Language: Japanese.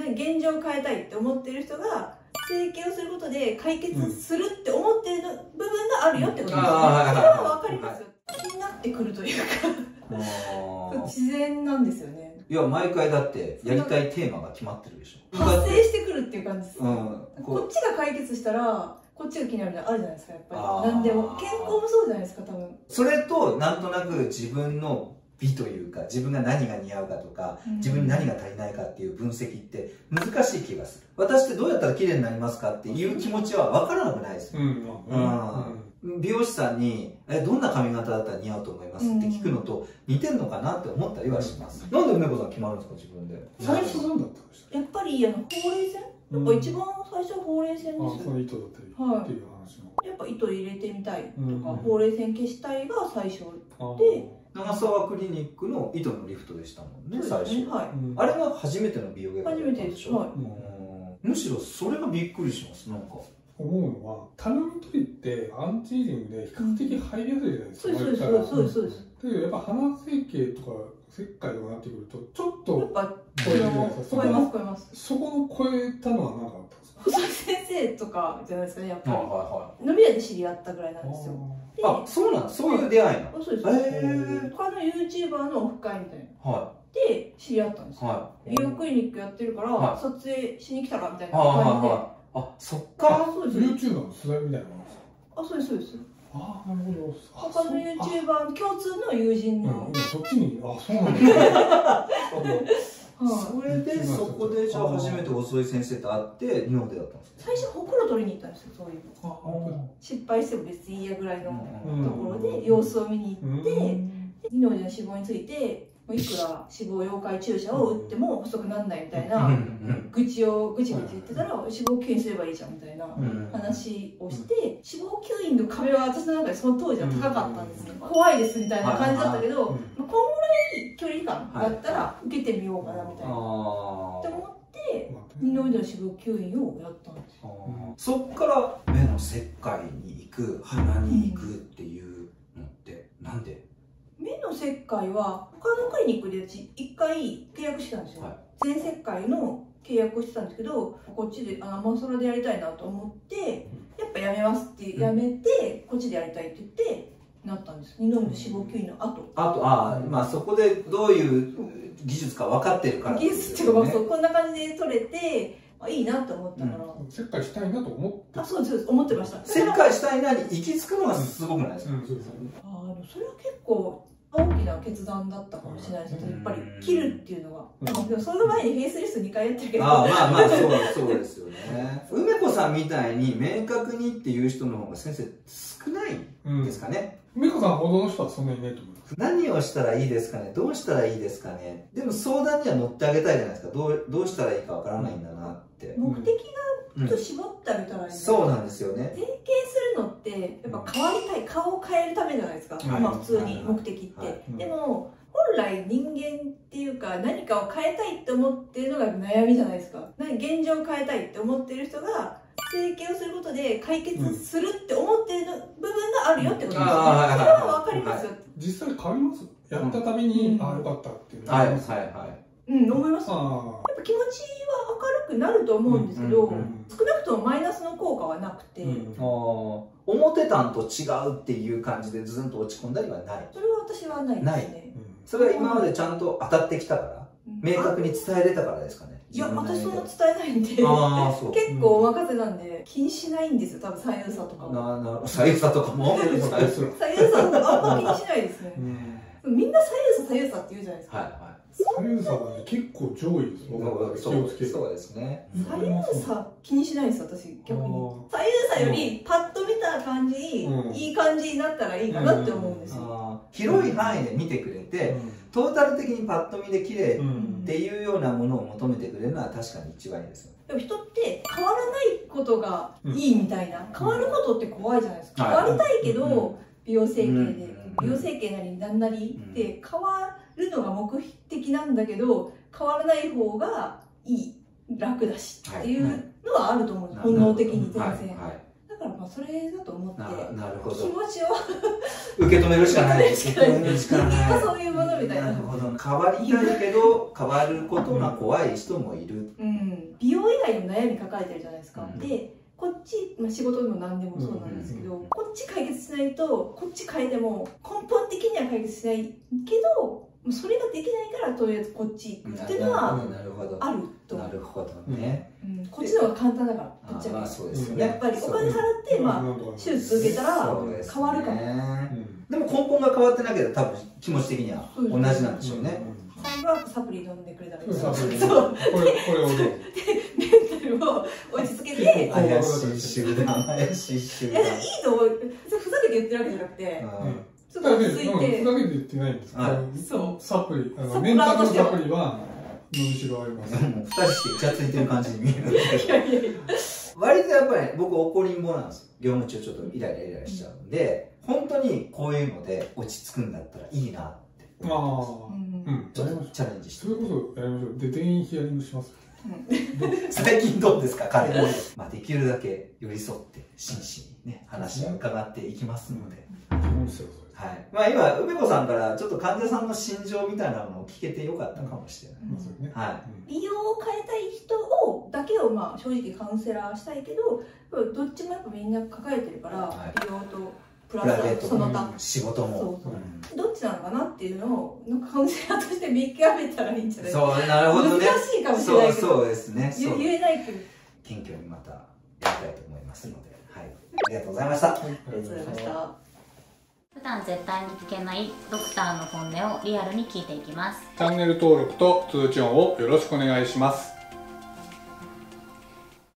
現状を変えたいって思ってる人が整形をすることで解決するって思ってる部分があるよってことですね。それは分かりますよ。気になってくるというか自然なんですよね。 いや、毎回だってやりたいテーマが決まってるでしょ。 発生してくるっていう感じです。こっちが解決したらこっちが気になるのあるじゃないですか。やっぱり何でも健康もそうじゃないですか。多分それとなんとなく自分の美というか、自分が何が似合うかとか、自分に何が足りないかっていう分析って難しい気がする。私ってどうやったら綺麗になりますかっていう気持ちは分からなくないですよ。美容師さんにどんな髪型だったら似合うと思いますって聞くのと似てるのかなって思ったりはします。なんで梅子さん決まるんですか、自分で。 最初何だったんですか。 やっぱりほうれい線、やっぱ一番最初はほうれい線ですよ。 その糸だったりっていう話の。 やっぱ糸入れてみたいとか、ほうれい線消したいが最初で。 長沢クリニックの糸のリフトでしたもんね、最初。あれが初めての美容外科だったんでしょ。むしろそれがびっくりします。なんか思うのは、たるみ取りってアンチエイジングで比較的入りやすいじゃないですか。 そうです。 だけどやっぱ鼻整形とか切開とかなってくるとちょっとやっぱ超えます。 そこの超えたのは何かあったんですか。 細井先生とかじゃないですかね、やっぱり。飲み屋で知り合ったぐらいなんですよ。 あ、そうなん、そういう出会いなの。 そうです。他の YouTuber のオフ会みたいなで知り合ったんですよ。美容クリニックやってるから撮影しに来たらみたいな感じで。 あ、そっか。 YouTuber の取材みたいなものですか。 あ、そうですそうです。 ああ、なるほど。 他の YouTuber の共通の友人の。 そっちに、あ、そうなんだ。 それでそこでじゃあ初めて細井先生と会って二の腕だったんですか。 最初ほくろ取りに行ったんですよ。そういう失敗しても別にいいやぐらいのところで様子を見に行って二の腕の脂肪についていくら脂肪溶解注射を打っても細くならないみたいな愚痴をぐちぐち言ってたら脂肪吸引すればいいじゃんみたいな話をして、脂肪吸引の壁は私の中でその当時は高かったんですね。怖いですみたいな感じだったけど、こんぐらい距離感だったら受けてみようかなみたいなって思って二の腕の脂肪吸引をやったんですよ。 そっから目の切開に行く、鼻に行くっていうのってなんで？ 目の切開は他のクリニックで1回契約してたんですよ。全切開の契約をしてたんですけど、こっちでアマソラでやりたいなと思ってやっぱやめますってやめてこっちでやりたいって言ってなったんです。二の腕の脂肪吸引の後。 まあそこでどういう技術か分かってるから。 技術っていうかこんな感じで取れていいなと思ったから。 切開したいなと思って。 あ、そうです思ってました。 切開したいなに行き着くのがすごくないですか。 それは結構大きな決断だったかもしれないですけど、やっぱり切るっていうのは。でもその前にフェイスリフト2回やってるけど。 まあそうですよね。梅子さんみたいに明確にっていう人の方が先生少ないですかね。 梅子さんほどの人はそんなにいないと思います。 何をしたらいいですかね、どうしたらいいですかね。でも相談には乗ってあげたいじゃないですか。どうしたらいいかわからないんだなって。 目的がちょっと絞ってあげたらいい。 そうなんですよね。 整形するのってやっぱ変わりたい、顔を変えるためじゃないですか。まあ普通に目的って。でも本来人間っていうか何かを変えたいって思ってるのが悩みじゃないですか。現状を変えたいって思ってる人が整形をすることで解決するって思ってる部分があるよってことですよね。それは分かりますよ。 実際変わります。やったためにああよかったっていうのは思います。やっぱ気持ちは明るくなると思うんですけど、少なくともマイナスの効果はなくて、 思ってたんと違うっていう感じでずんと落ち込んだりはない。 それは私はないですね。 それは今までちゃんと当たってきたから明確に伝えれたからですかね。 いや、私そんな伝えないんで、結構お任せなんで気にしないんですよ。多分左右差とかも。 左右差とかも左右差あんま気にしないですね。みんな左右差って言うじゃないですか。 左右差はね、結構上位です。 そうですね。 左右差気にしないです、私逆に。左右差よりパッと見た感じ、いい感じになったらいいかなって思うんですよ。 広い範囲で見てくれて、トータル的にパッと見で綺麗っていうようなものを求めてくれるのは確かに一番いいですよ。 でも人って変わらないことがいいみたいな、変わることって怖いじゃないですか。変わりたいけど美容整形で、美容整形なりなんなりで変わるのが目的なんだけど、変わらない方がいい、楽だしっていうのはあると思うんです、本能的に全然。だかからまあそれだと思って、 なるほど。 気持ちを受け止めるしかない。受け止めるしかない。 そういうものみたいな。 なるほど。変わりたいけど変わることが怖い人もいる。 うん。美容以外にも悩み抱えてるじゃないですか。で、こっち、まあ、仕事でも何でもそうなんですけど、こっち解決しないとこっち変えても根本的には解決しないけど、それができないからとりあえずこっち行くっていうのはあると思う。 なるほどね。 こっちの方が簡単だからぶっちゃけ。やっぱりお金払ってまあ手術受けたら変わるかも。 でも根本が変わってなければ多分気持ち的には同じなんでしょうね。 それはサプリ飲んでくれたらいい。 そう。これをメンタルを落ち着けて。 怪しい集団。怪しい集団。 いやいいと思う。ふざけて言ってるわけじゃなくて。ちょっと落ち着いて。 ふざけて言ってないんですか。 そう。 サプリ、メンタルのサプリは伸びしろあります。 もう二人してイチャついてる感じに見えるんですけど。割とやっぱり僕怒りんぼなんですよ。業務中ちょっとイライラしちゃうんで、本当にこういうので落ち着くんだったらいいなって思ってます。ちょっとチャレンジして。 それこそやりましょう。で、全員ヒアリングします。 最近どうですか、彼は。まあできるだけ寄り添って真摯にね、話を伺っていきますので。はい。まあ今、梅子さんからちょっと患者さんの心情みたいなのを聞けてよかったかもしれない。はい。 美容を変えたい人だけをまあ正直カウンセラーしたいけど、どっちもやっぱみんな抱えてるから、美容とプラスその他仕事もどっちなのかなっていうのをカウンセラーとして見極めたらいいんじゃないですか。 そう、なるほどね。 難しいかもしれないけど、 そうですね。 言えないけど謙虚にまたやりたいと思いますので、はい、ありがとうございました。 ありがとうございました。 普段絶対に聞けないドクターの本音をリアルに聞いていきます。 チャンネル登録と通知音をよろしくお願いします。